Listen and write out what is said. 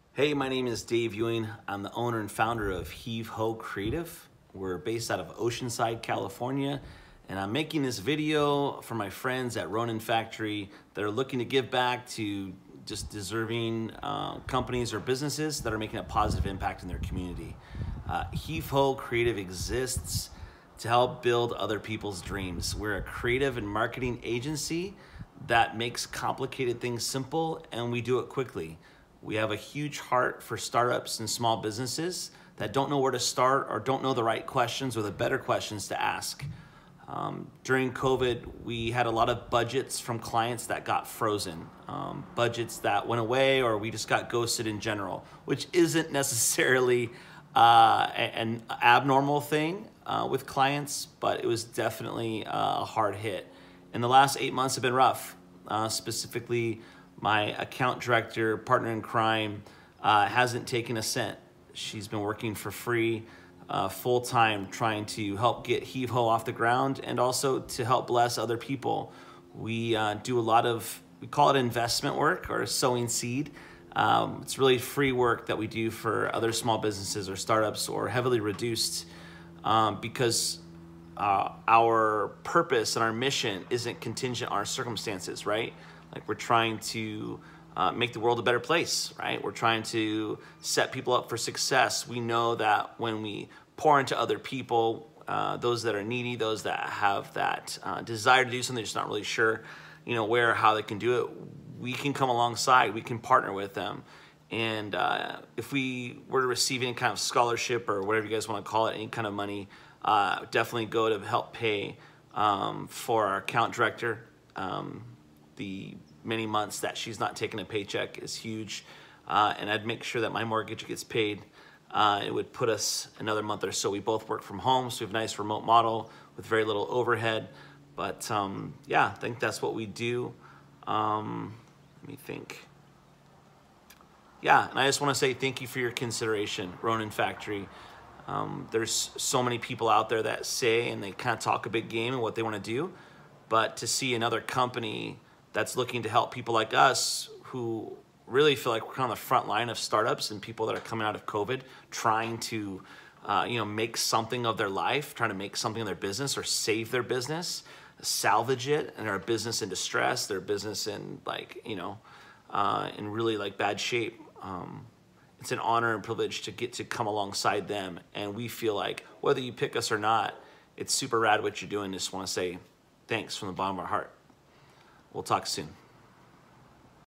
Hey, my name is Dave Ewing. I'm the owner and founder of Heave Ho Creative. We're based out of Oceanside, California, and I'm making this video for my friends at Ronin Factory that are looking to give back to just deserving companies or businesses that are making a positive impact in their community. Heave Ho Creative exists to help build other people's dreams. We're a creative and marketing agency that makes complicated things simple, and we do it quickly. We have a huge heart for startups and small businesses that don't know where to start or don't know the right questions or the better questions to ask. During COVID, we had a lot of budgets from clients that got frozen, budgets that went away, or we just got ghosted in general, which isn't necessarily an abnormal thing with clients, but it was definitely a hard hit. And the last 8 months have been rough. Specifically, my account director, partner in crime, hasn't taken a cent. She's been working for free, full-time, trying to help get Heave Ho off the ground and also to help bless other people. We do a lot of, we call it investment work or sowing seed. It's really free work that we do for other small businesses or startups or heavily reduced because our purpose and our mission isn't contingent on our circumstances, right? Like we're trying to make the world a better place, right? We're trying to set people up for success. We know that when we pour into other people, those that are needy, those that have that desire to do something, just not really sure, where or how they can do it, we can come alongside, we can partner with them. And if we were to receive any kind of scholarship or whatever you guys want to call it, any kind of money, definitely go to help pay for our account director. The many months that she's not taking a paycheck is huge, and I'd make sure that my mortgage gets paid. It would put us another month or so. We both work from home, so we have a nice remote model with very little overhead. But yeah, I think that's what we do. Let me think. Yeah, and I just want to say thank you for your consideration, Ronin Factory. There's so many people out there that say and they kind of talk a big game and what they want to do, but to see another company that's looking to help people like us who really feel like we're on the front line of startups and people that are coming out of COVID trying to make something of their life, trying to make something of their business or save their business, salvage it, and they're a business in distress, they're a business in in really bad shape. It's an honor and privilege to get to come alongside them, and we feel like whether you pick us or not, it's super rad what you're doing. Just want to say thanks from the bottom of our heart. We'll talk soon.